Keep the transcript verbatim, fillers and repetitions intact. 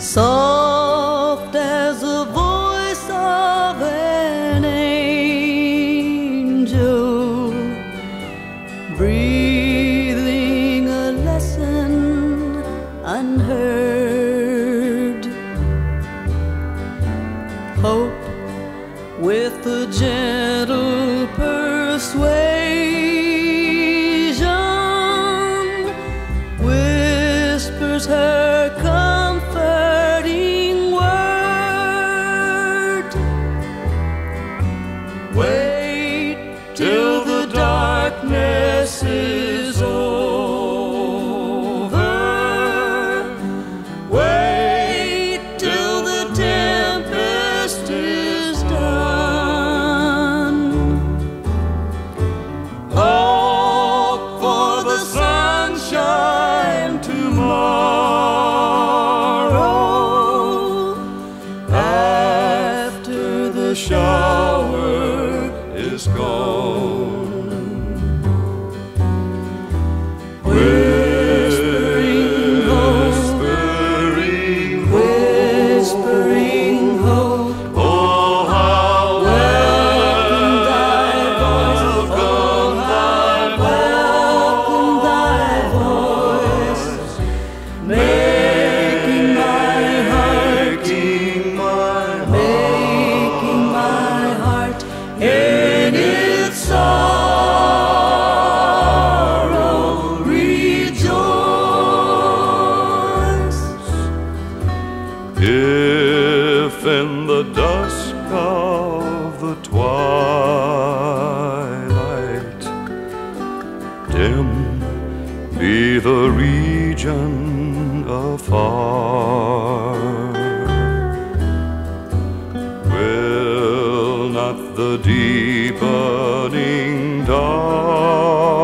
soft as the voice of an angel, breathing a lesson unheard. Hope with a gentle persuasion whispers her comforting word. Wait till the darkness is over. Wait till the tempest is done. Hope for the sunshine tomorrow after the shower is gone. Whispering hope, whispering hope. Oh, how welcome thy voice, oh, how welcome thy voice, making my heart, making my heart in its sorrow rejoice. If in the dusk of the twilight dim be the region afar, will not the deepening dark